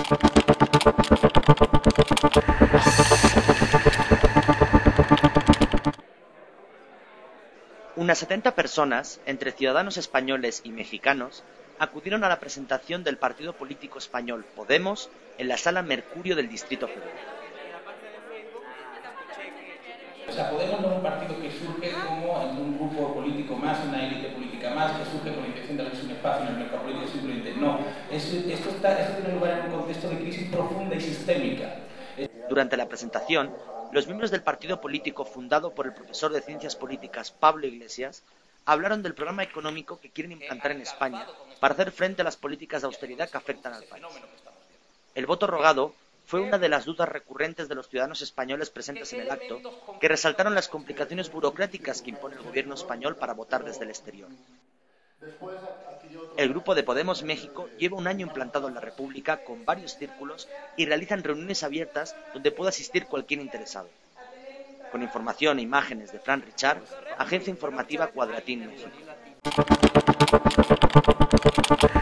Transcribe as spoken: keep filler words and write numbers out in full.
Unas setenta personas, entre ciudadanos españoles y mexicanos, acudieron a la presentación del partido político español Podemos en la Sala Mercurio del Distrito Federal. O sea, Podemos no es un partido que surge como un grupo político más, una élite política más, que surge con la intención de abrirse un espacio en el mercado político simplemente. No, es, esto, está, esto tiene lugar en un contexto de crisis profunda y sistémica. Durante la presentación, los miembros del partido político fundado por el profesor de Ciencias Políticas Pablo Iglesias hablaron del programa económico que quieren implantar en España para hacer frente a las políticas de austeridad que afectan al país. El voto rogado fue una de las dudas recurrentes de los ciudadanos españoles presentes en el acto, que resaltaron las complicaciones burocráticas que impone el gobierno español para votar desde el exterior. El grupo de Podemos México lleva un año implantado en la República con varios círculos y realizan reuniones abiertas donde pueda asistir cualquier interesado. Con información e imágenes de Fran Richard, Agencia Informativa Cuadratín México.